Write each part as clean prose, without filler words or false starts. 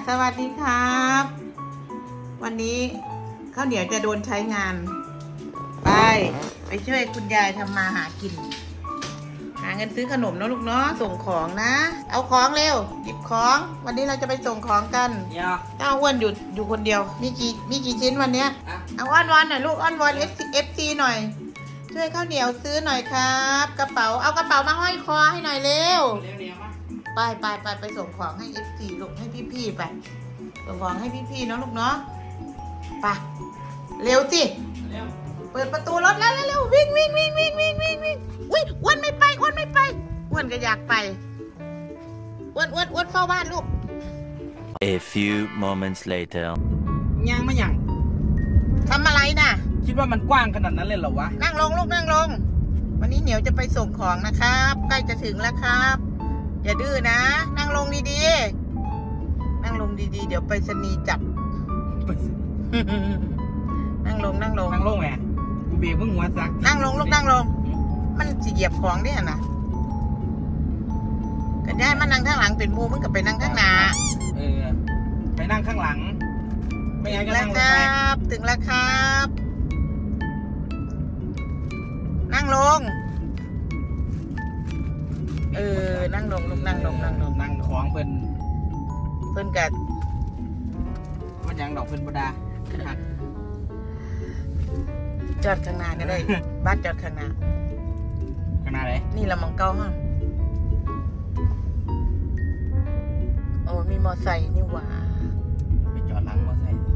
วัสดีครับวันนี้ข้าวเหนียวจะโดนใช้งานไปช่วยคุณยายทำมาหากินหาเงินซื้อขนมเนาะลูกเนาะส่งของนะเอาของเร็วหยิบของวันนี้เราจะไปส่งของกันเจ้าอ้วนอยู่คนเดียวมีกี่ชิ้นวันเนี้ยเอาอ้อนวอนหน่อยลูกอ้อนวอนFCหน่อยช่วยข้าวเหนียวซื้อหน่อยครับกระเป๋าเอากระเป๋ามาห้อยคอให้หน่อยเร็วไปส่งของให้ FC ลูกให้พี่ๆไปส่งของให้พี่ๆเนาะลูกเนาะไปเร็วสิเปิดประตูรถแล้วเร็ววิ่งอุ้ยอ้วนไม่ไปอ้วนก็อยากไปอ้วนเฝ้าบ้านลูก A few moments later ยังไม่ยังทำอะไรน่ะคิดว่ามันกว้างขนาดนั้นเลยเหรอวะนั่งลงลูกนั่งลงวันนี้เหนียวจะไปส่งของนะครับใกล้จะถึงแล้วครับอย่าดื้อนะนั่งลงดีๆนั่งลงดีๆเดี๋ยวไปสนีจับ นั่งลงแหมกูเบรกเพิ่งหัวซักนั่งลงลูกนั่งลงมันจะเหยียบของเนี่ยนะกันได้มานั่งข้างหลังเป็นมูมึงกับไปนั่งข้างหน้าไปนั่งข้างหลังไม่งั้นก็นั่งลงไปถึงแล้วครับนั่งลงนั่งลงลูกนั่งของเพิ่นกัดมันยังดอกเพิ่นบดาจอดข้างหน้าก็ได้บ้านจอดข้างหน้าไหนนี่ละมองเก้าห้องโอ้มีมอไซค์นี่หว่าไปจอดหลังมอไซค์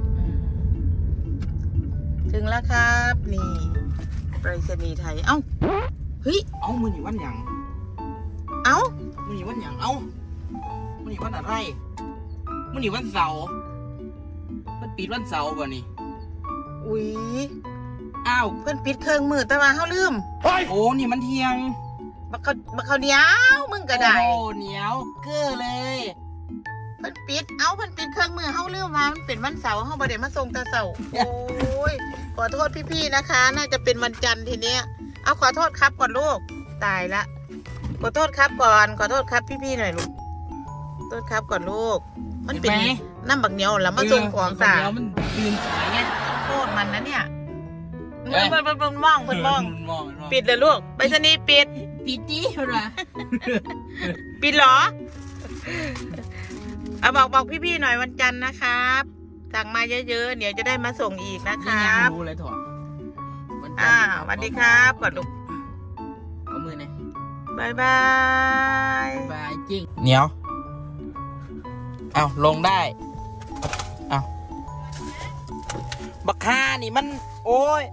ถึงแล้วครับนี่ไปรษณีย์ไทยเอ้าเฮ้ยมือหนีวันหยังมือหนีวันหยังมือหนีวันอะไรมือหนีวันเสาร์มันปิดวันเสาร์ป่ะนี่อุ้ยเพื่อนปิดเครื่องมือแต่ว่าเขาลืมโอ้นี่มันเที่ยงบักเขาเหนียวมึงก็ได้โอ้เหนียวเก้อเลยเพื่อนปิดเครื่องมือเขาลืมว่ามันเป็นวันเสาร์เขาบ่ได้มาส่งแต่เสาร์โอ้ยขอโทษพี่ๆนะคะน่าจะเป็นวันจันทร์ทีเนี้ยเอาขอโทษครับก่อนลูกตายละขอโทษครับก่อนขอโทษครับพี่ๆหน่อยลูกโทษครับก่อนลูกมันเป็นน้ำบักเหนียวแล้วมาส่งของสามันยืนขายไงโทษมันนะเนี่ยเพิ่นมองปิดเลยลูกไปสนีปิดจี้เหรอปิดเหรอเอาบอกพี่ๆหน่อยวันจันทร์นะครับสั่งมาเยอะๆเดี๋ยวจะได้มาส่งอีกนะครับรู้เลยถอดสวัสดีครับก่อนลูกเอามือหน่อยบายจริงเหนียวเอาลงได้เอาบักฮานี่มันโอ้ย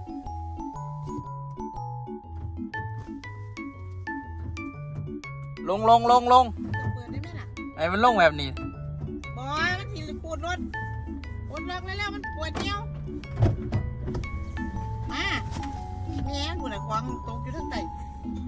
ลงเปิดได้ไหมล่ะไอ้มันลงแบบนี้บอยมันถีขูดรถล็อกแล้วมันปวดเนี้ยวมาแม่กูน่ะควางตรงอยู่ทั้งใต้